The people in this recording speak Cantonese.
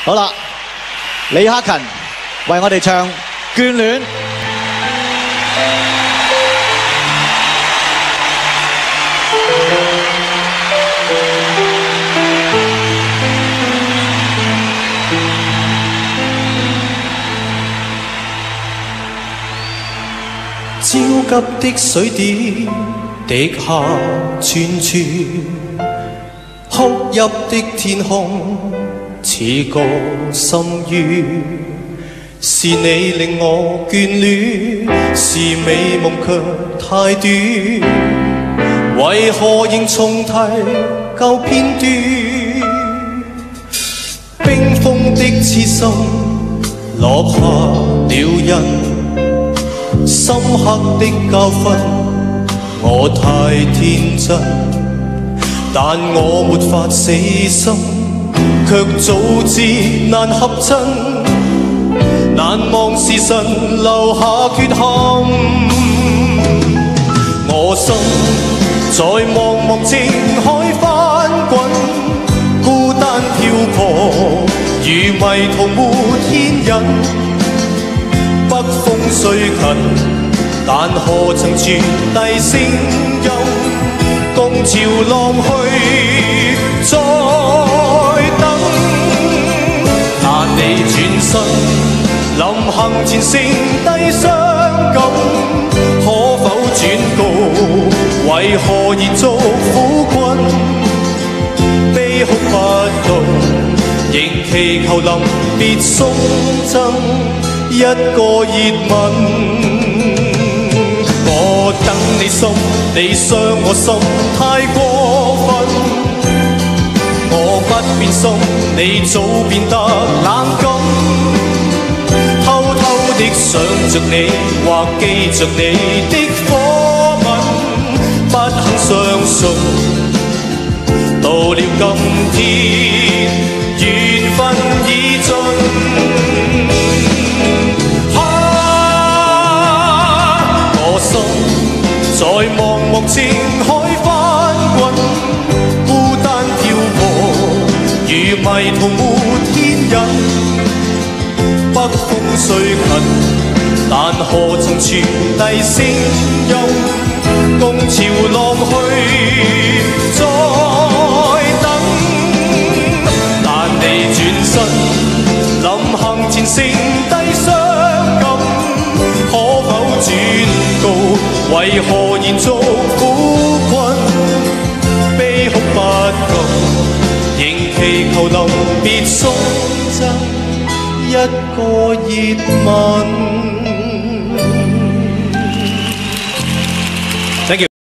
好啦，李克勤為我哋唱《眷戀》。 焦急的水滴滴下串串，哭泣的天空似個深淵。是你令我眷戀，是美夢卻太短，為何仍重提舊片段？冰封的刺心落下了印。深刻的教訓，我太天真，但我沒法死心，卻早知難合襯，難忘時辰留下缺陷。我心在茫茫情海翻滾，孤單漂泊，如迷途沒牽引。北風雖近，但何曾傳遞聲音？共潮浪去，再等。但你轉身，臨行前剩低傷感，可否轉告？為何延續苦困？悲哭不動，仍祈求臨別送贈。一個熱吻，我等你心，你傷我心，太過分。我不變心，你早變得冷感。偷偷的想着你，或記着你的火吻，不肯相信，到了今天，緣分已盡。在茫茫情海翻滾，孤單漂泊，如迷途沒牽引。北風雖近，但何曾傳遞聲音？共潮浪去，再等。但你轉身，臨行前剩低傷感，可否轉告？為何延續苦困？悲哭不禁，仍祈求臨別送贈一個熱吻。